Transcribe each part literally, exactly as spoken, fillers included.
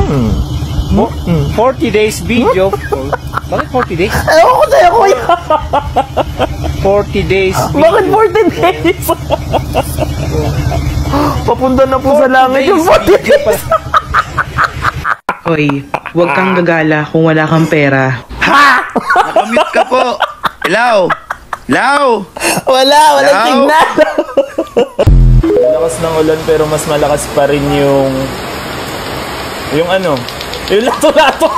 Hmm. Mo forty days video. Bakit forty days? Ewan ko sa'yo, kuya. forty days video. Bakit forty days? Papunta na po sa langit yung forty days. Hoy, huwag kang gagala kung wala kang pera. Ha! Nakamute ka po. Hello? Hello? Wala, walang Hello? tignan. Malakas ng ulan pero mas malakas pa rin yung yung ano, yung lato-lato.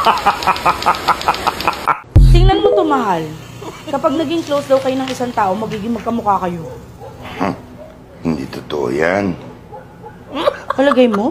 Tingnan mo to, mahal. Kapag naging close daw kayo ng isang tao, magiging magkamukha kayo. Huh? Hindi totoo yan. Palagay mo?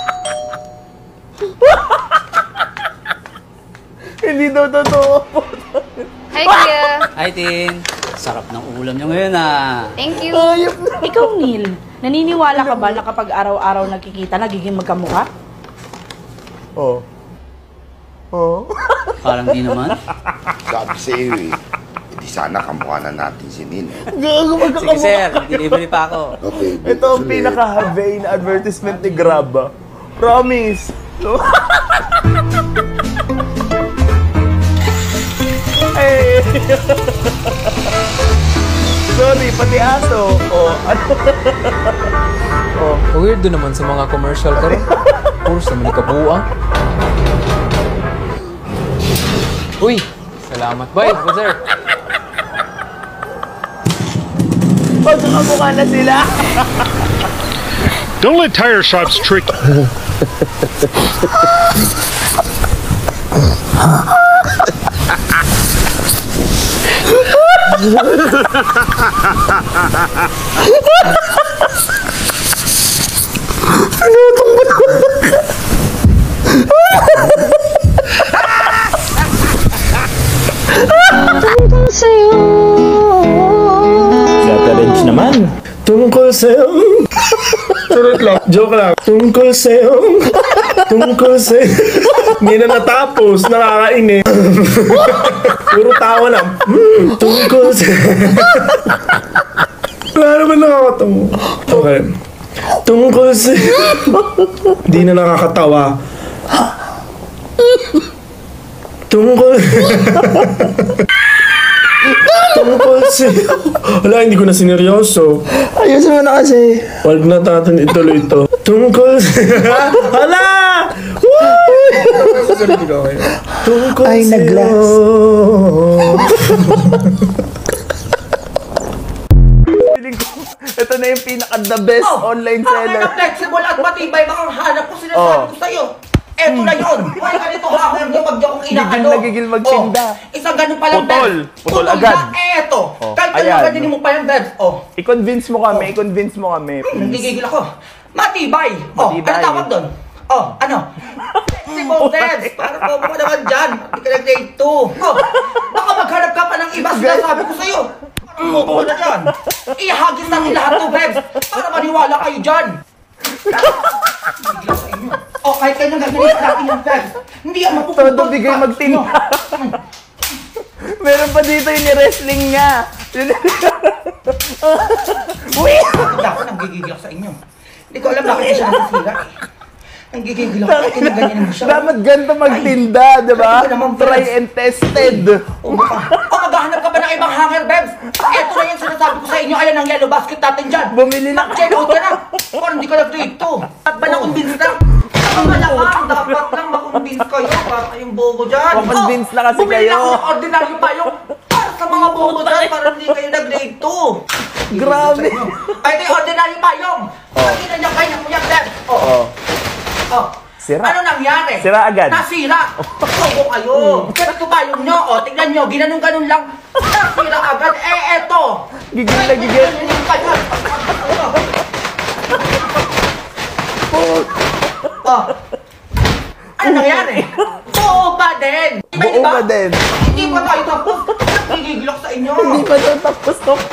Hindi daw totoo. Hi, Kuya. Hi, Tin. Sarap ng ulam niyo ngayon, ah. Thank you. Ikaw, Neil, naniniwala ka ba na kapag araw-araw nagkikita, nagiging magkamukha? Oh. Oh. Parang di naman. Sabi sa'yo eh. Hindi sana kamukha na natin si Neil. Gago, Sige, magkakamukha. sir. Delivery pa ako. Okay, Ito ang pinaka-vain advertisement ni Grab. ah. Promise. Hey. Sorry, pati aso. Oh, ano? Oh. Weirdo naman sa mga commercial ka rin. Puro sa mga kabuang. Uy! Salamat. Bye, sir. Magkakamukha na sila. Don't let tire shops trick you. Si Ate Rench naman. Tungkol sa'yo. Surot lang. Joke lang. Tungkol sa'yo. Tungkol sa'yo. Hindi na natapos. Nakakainin. Puro tawa lang. Hmm, tungkol sa'yo. Wala naman nakakatawa. Okay. Tungkol sa'yo. Hindi na nakakatawa. Tungkol Tungkol sa'yo. Wala, hindi ko na sineryoso. Ayusin mo na kasi. Huwag na natin ituloy ito. Tungkol sa'yo. Hala! Tungkol ay, sa'yo. Ay, nag-glass. Ito na yung pinaka-the best oh, online seller. Hanger na flexible at matibay. Bakang hanap ko sinasabi oh. ko sa'yo. Eto na yun. Huwag ka nito hanger niyo pag di akong inaano. Gigil na gigil magtinda. Oh, isang ganun palang Putol. Putol. Putol agad. Na, eto. Oh, kahit ayan. ano ganyan mo pa yung verbs. Oh. I-convince mo kami. Oh. I-convince mo kami. Nagigigil ako. Matibay. Oh, Matibay. ano tawag doon? Oh, ano? Flexible verbs. Parang po mo naman dyan. Hindi ka nag-grade two. Oh, baka maghanap ka pa ng iba. Sinasabi ko sa'yo. Ano ko na dyan? Ihagis natin lahat ng verbs para maniwala kayo dyan. O, kahit kayo nang gagalit natin yung verbs, hindi yan mapupuntot. Todo bigay magtinda. Meron pa dito yung wrestling niya. Uy! Ako nanggigigil ako sa inyo. Hindi ko alam bakit siya nasisira eh. Nanggigigil ako. Bakit ganyan naman siya? Dapat ganito magtinda, di ba? Try and tested. O, maghahanap ka ba ng ibang hanger, Bebs? Eto na yung sinasabi ko sa inyo. Ayan ang yellow basket natin dyan. Bumili na. Mag-check out ka na. Kung hindi ka nag-trade to. At ba na-convince na? Ang malakang, dapat lang makonvince kayo para kayong bobo dyan. Makonvince na kasi Bumili kayo. na ako ng ordinaryo payong para sa mga bobo dyan para hindi kayo nag-grade to. Grabe. Ay, ito yung ordinaryo payong. Nakita niyo kayo ng kuya, Bebs. Oo. Oh. Sira. Ano nangyari? Sira agad. Nasira. Bobo kayo. Ganito payong nyo. O, tignan nyo. Ginanong-ganon lang. Nasira agad. Eh, eto. Gigil na gigil. Ganyan ka dyan. Oh. Ano nangyari? Buo pa din. Buo pa din. Hindi pa tayo tapos. Nagigigil ako sa inyo. Hindi pa daw tapos na po.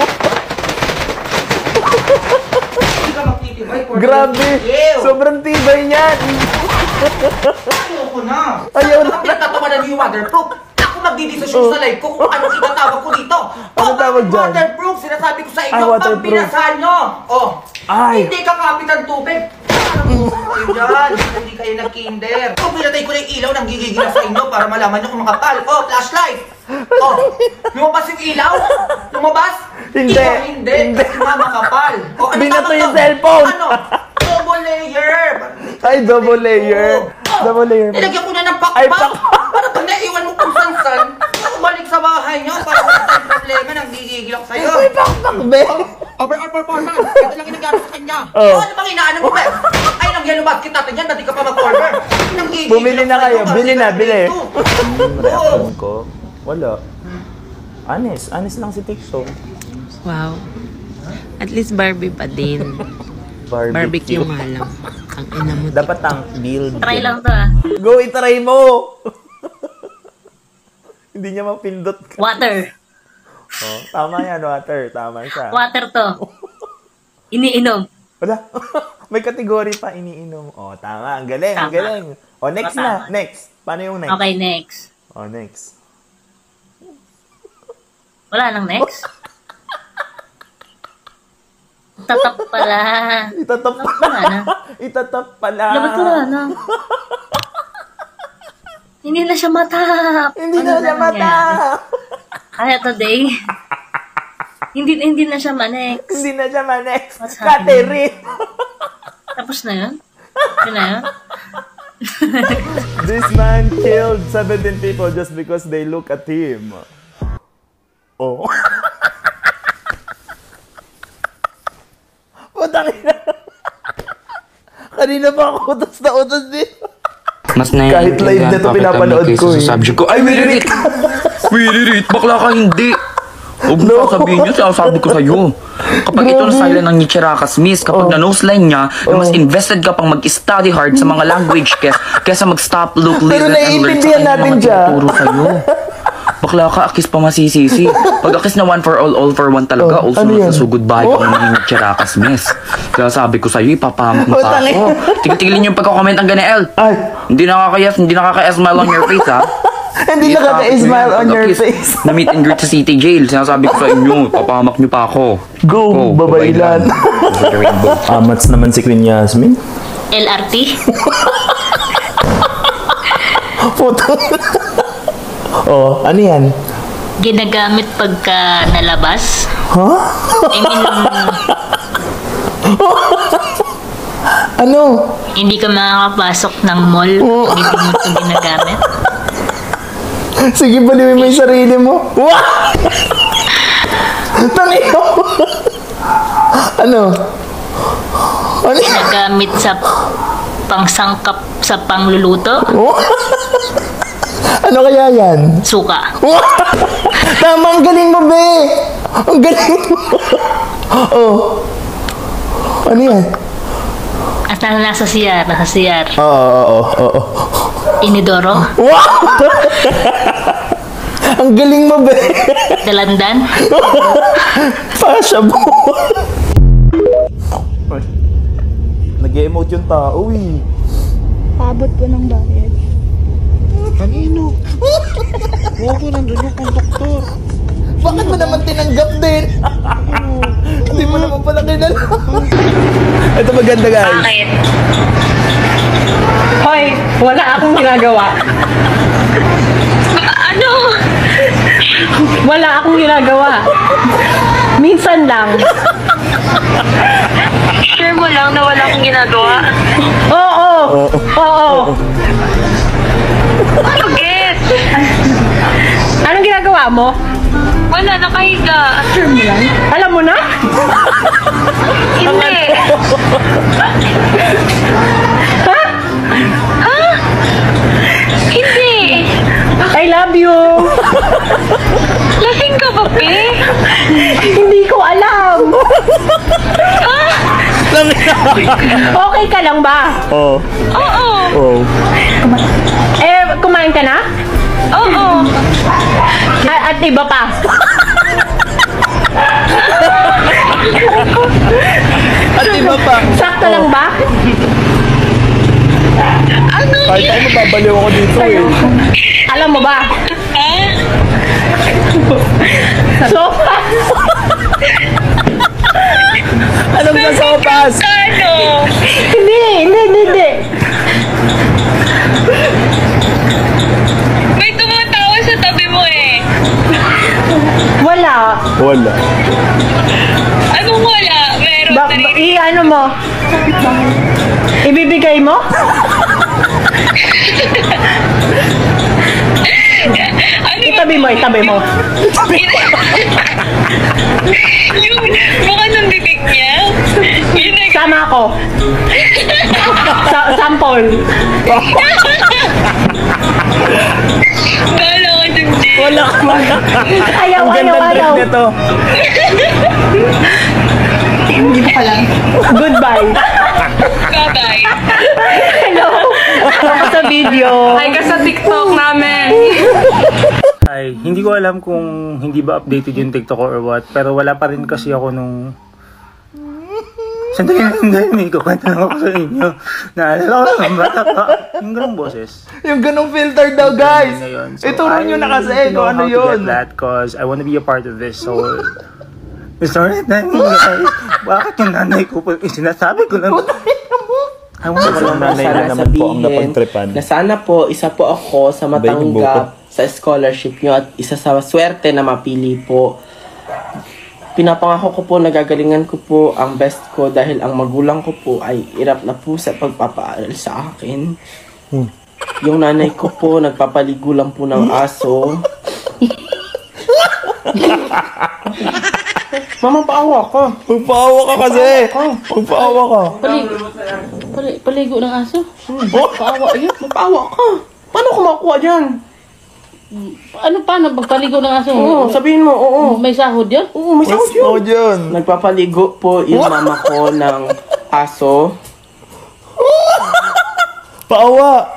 Hindi ka magtitibay. Grabe. Sobrang tibay niyan. Ayoko na. Ayaw na. Ako pinagtatawanan niyo yung waterproof. Ako magdidesisyon sa live ko kung anong itatawag ko dito. Ano tawag dyan? Waterproof. Sinasabi ko sa inyo, Ah, pag waterproof. binasahan nyo. Oh. Ay. Hindi ka kapit ng tubig. Kayo dyan, hindi kayo nag-kinder. Oh, pinatay ko na yung ilaw nang gigigil sa inyo para malaman nyo kung makapal. Oh, flashlight! Oh, lumabas yung ilaw? Lumabas? Hindi. Ikaw hindi, kasi nga makapal. Oh, ano Binato tawag yung to? cellphone. Ano? Double layer! Ay, double layer. Oh, Double layer. nilagyan ko na ng Ay, pakpak. pak- Para pag naiwan mo kung san-san, balik sa bahay nyo para wala tayong problema nang gigigil ako sa'yo. Ay, pakpak, be. Overall performance! Ito lang ginagawa sa kanya! Oh. Oh. Ano bang inaano mo, Beb? Ay, nang yellow basket natin yan, dati ka pa mag-order! Nanggigigil Bumili ako na sa'yo, kayo, kasi bili na, bili. ito. Reaction ko? Wala. Honest, honest lang si Tikso. Wow. At least Barbie pa din. Barbecue nga lang. Ang ina mo. Dapat ang build. Try lang to ah. Go, itry mo! Hindi niya mapindot ka. Water. Oh, tama yan, water. Tama siya. Water to. Iniinom. Wala. May kategory pa, iniinom. Oh, tama. Ang galing, ang Tama. galing. Oh, next Tama. na. Next. Paano yung next? Okay, next. Oh, next. Wala nang next? Tatap pala. Itatap Wala pala. na. Itatap pala. Labas ko na, no? Hindi na siya matap. Hindi Ano na siya nangyari? matap. Kaya today, hindi hindi na siya ma-next. Hindi na siya ma-next. What's happening? Catherine. Tapos na yun? Yun na yun? This man killed seventeen people just because they look at him. Oh. Putang ina. Kanina pa ako utos na utos dito. Mas Kahit live na ito pinapanood ko eh. Sa subject ko, ay, Willirit! Willirit, bakla ka hindi! Huwag mo no. sabihin yun, sabi ko sa'yo. Kapag ito na-silent ng Nichirakas Miss, kapag oh. na-noseline niya, oh. mas invested ka pang mag-study hard sa mga language kes, kesa mag-stop, look, listen, and learn sa kanya mga tinuturo sa'yo. Bakla ka, akis pa masisisi. Pag akis na one for all, all for one talaga, oh, also ano nasasugod bahay oh. ka ng Nichirakas Miss. Kaya sabi ko sa'yo, ipapahamak mo pa ako. Tigil-tigilin yung pagkakomment ng Ganeel. Hindi nakakayas, hindi nakaka-smile on your face, ha? Hindi nakaka-smile on your face. Na-meet and greet sa City Jail. Sinasabi ko sa inyo, papahamak nyo pa ako. Go, Go babaylan. Amats naman si Queen Yasmin. L R T? Puto. Oh, ano yan? Ginagamit pagka nalabas? Huh? I mean, ano? Hindi ka makakapasok ng mall kung hindi mo ito ginagamit? Sige, baliwin mo yung sarili mo. Wah! Tangino! Ano? Ano? Ginagamit sa pangsangkap sa pangluluto? Ano kaya yan? Suka. Tama, ang galing mo, be! Ang galing mo! Oh. Ano yan? At na nasa siyar, nasa siyar. Oo, oo, oo. Inidoro? Ang galing mo, be! Dalandan? Pasha mo! Nag-emote yung tao, eh. Paabot po ng bayad. Kanino? Oo, nandun yung konduktor. Bakit mo naman tinanggap din? Hindi mo naman pala kilala. Ito maganda, guys. Bakit? Hoy, wala akong ginagawa. Ano? Wala akong ginagawa. Minsan lang. Sure mo lang na wala akong ginagawa? Oo. Oo. Bakit? Anong ginagawa mo? Wala, nakahiga. Sure mo lang? Alam mo na? Hindi. Ha? Ha? Hindi. I love you. Lasing ka ba, Pe? Hindi ko alam. Ha? Okay ka lang ba? Oo. Oo. Oo. Eh, kumain ka na? Oo. At, at iba pa? At iba pa. Sakto lang ba? Ano Kahit ako mababaliw ako dito, eh. Alam mo ba? Eh? Sofa. Anong sa sopas? Ano? Hindi, hindi, hindi, hindi. May tumatawa sa tabi mo eh. Wala. Wala. Anong wala? Meron Ba, na ba, rin. i ano mo? Ibibigay mo? Ano Itabi mo, itabi mo. yung mukha ng bibig niya? Yun na Sama ako. Sa sample. Bahala ka dun, Jay. Wala ka. Ayaw, Ang ayaw, gandang trip ayaw. nito. Hindi mo pala. Goodbye. Bye-bye. Hello. Ako sa video. Ay, ka sa TikTok namin. Ay, hindi ko alam kung hindi ba updated yung TikTok ko or what, pero wala pa rin kasi ako nung... Sandali, sandali, may kukwento lang ako sa inyo. Naalala ko lang, bata pa. Yung ganong boses. Yung ganong filter daw, guys. Ngayon. So, Ituro nyo na kasi I don't know kung ano how to yun. get that cause I want to be a part of this, so... Sorry, nanay, guys. Bakit yung nanay ko po? Sinasabi ko lang. I want to Ang nanay na naman po ang napagtripan. Na sana po, isa po ako sa matanggap sa scholarship nyo at isa sa swerte na mapili po. Pinapangako ko po, nagagalingan ko po ang best ko dahil ang magulang ko po ay irap na po sa pagpapaaral sa akin. Hmm. Yung nanay ko po, nagpapaligo lang po ng aso. Mama, paawa ka. Magpaawa ka kasi. Magpaawa ka. Paligo. Pali, paligo ng aso? Hmm. Paawa yun. Paawa ka. Paano ko makuha dyan? Ano paano pagpaligo ng aso? Oo, sabihin mo, oo. May sahod yan? Oo, may sahod Oh, yun. yun. Nagpapaligo po yung mama ko ng aso. Paawa.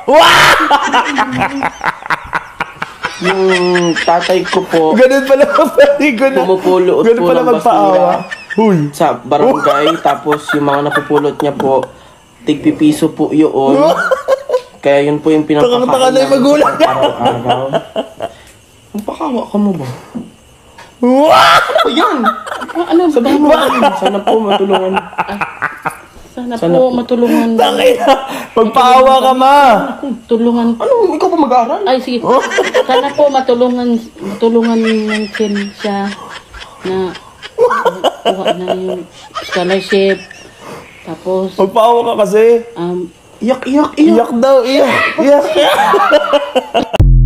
Yung tatay ko po, Ganun pala magpaligo na. pumupulot Ganun po pala ng magpaawa. basura Huy. sa barangay. Tapos yung mga napupulot niya po, tigpipiso po yun. Kaya yun po yung pinapakain Takang-taka na yung magulang. araw-araw. Magpakawa ka mo ba? Ano yan? Ah, ano? Sabihin mo, sana po matulungan. Sana, Sana po po. matulungan. Tangina. Magpaawa ka, ma. Tulungan. Ano? Ikaw pa mag-aaral? Ay, sige. Sana po matulungan, matulungan ng Ken siya na kuha na yung scholarship. Tapos, Magpaawa ka kasi. um, Iyak, iyak, Iyak daw, iyak. Iyak.